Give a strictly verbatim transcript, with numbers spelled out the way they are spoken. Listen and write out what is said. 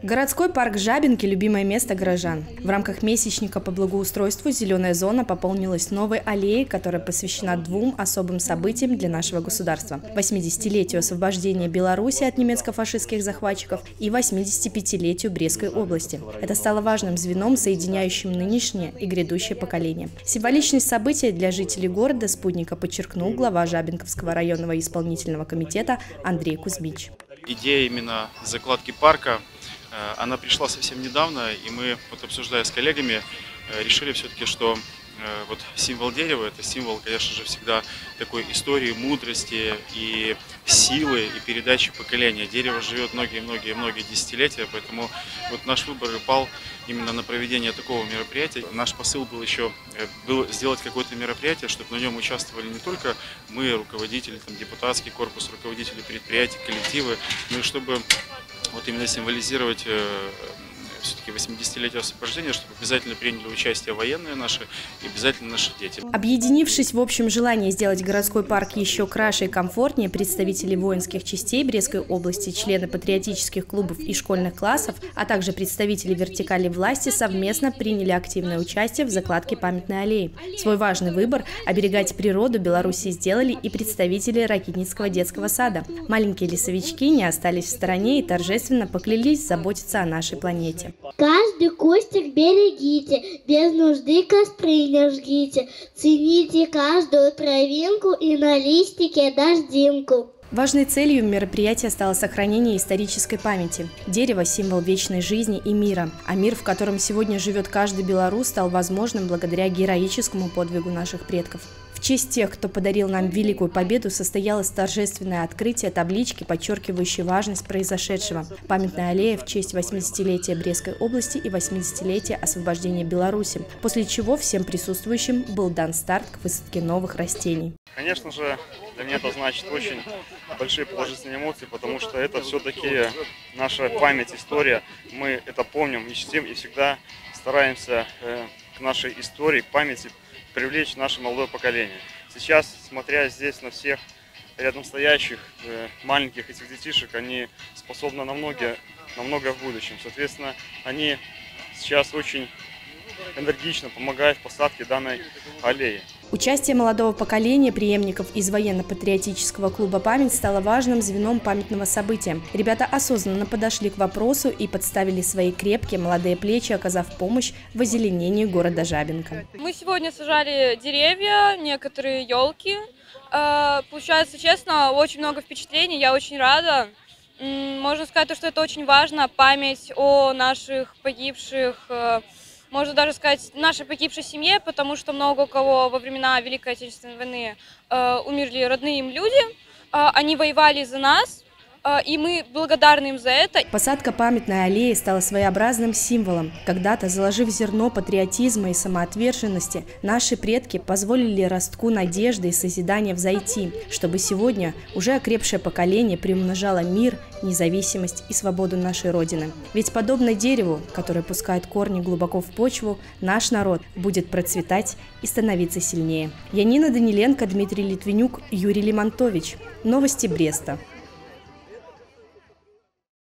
Городской парк Жабинки – любимое место горожан. В рамках месячника по благоустройству «Зеленая зона» пополнилась новой аллеей, которая посвящена двум особым событиям для нашего государства – восьмидесятилетию освобождения Беларуси от немецко-фашистских захватчиков и восьмидесятипятилетию Брестской области. Это стало важным звеном, соединяющим нынешнее и грядущее поколение. Символичность события для жителей города спутника подчеркнул глава Жабинковского районного исполнительного комитета Андрей Кузьмич. Идея именно закладки парка, она пришла совсем недавно, и мы, вот обсуждая с коллегами, решили все-таки, что вот символ дерева – это символ, конечно же, всегда такой истории, мудрости и силы, и передачи поколения. Дерево живет многие-многие-многие десятилетия, поэтому вот наш выбор пал именно на проведение такого мероприятия. Наш посыл был еще был сделать какое-то мероприятие, чтобы на нем участвовали не только мы, руководители, там, депутатский корпус, руководители предприятий, коллективы, но и чтобы вот именно символизировать э, все-таки восьмидесятилетие освобождения, чтобы обязательно приняли участие военные наши и обязательно наши дети. Объединившись в общем желании сделать городской парк еще краше и комфортнее, представители воинских частей Брестской области, члены патриотических клубов и школьных классов, а также представители вертикали власти совместно приняли активное участие в закладке памятной аллеи. Свой важный выбор – оберегать природу Беларуси сделали и представители Ракитницкого детского сада. Маленькие лесовички не остались в стороне и торжественно поклялись заботиться о нашей планете. Каждый кустик берегите, без нужды костры не жгите, цените каждую травинку и на листике дождинку. Важной целью мероприятия стало сохранение исторической памяти. Дерево – символ вечной жизни и мира, а мир, в котором сегодня живет каждый белорус, стал возможным благодаря героическому подвигу наших предков. В честь тех, кто подарил нам великую победу, состоялось торжественное открытие таблички, подчеркивающей важность произошедшего. Памятная аллея в честь восьмидесятилетия Брестской области и восьмидесятилетия освобождения Беларуси, после чего всем присутствующим был дан старт к высадке новых растений. Конечно же, для меня это значит очень большие положительные эмоции, потому что это все-таки наша память, история. Мы это помним и чтим, и всегда стараемся к нашей истории, к памяти привлечь наше молодое поколение. Сейчас, смотря здесь на всех рядом стоящих маленьких этих детишек, они способны на многое, на многое в будущем. Соответственно, они сейчас очень энергично помогают в посадке данной аллеи. Участие молодого поколения преемников из военно-патриотического клуба «Память» стало важным звеном памятного события. Ребята осознанно подошли к вопросу и подставили свои крепкие молодые плечи, оказав помощь в озеленении города Жабинка. Мы сегодня сажали деревья, некоторые елки. Получается, честно, очень много впечатлений, я очень рада. Можно сказать, что это очень важно, память о наших погибших. Можно даже сказать, нашей погибшей семье, потому что много у кого во времена Великой Отечественной войны э, умерли родные им люди, э, они воевали за нас, э, и мы благодарны им за это. Посадка памятной аллеи стала своеобразным символом. Когда-то, заложив зерно патриотизма и самоотверженности, наши предки позволили ростку надежды и созидания взойти, чтобы сегодня уже окрепшее поколение приумножало мир, независимость и свободу нашей Родины. Ведь подобно дереву, которое пускает корни глубоко в почву, наш народ будет процветать и становиться сильнее. Янина Даниленко, Дмитрий Литвинюк, Юрий Лимонтович. Новости Бреста.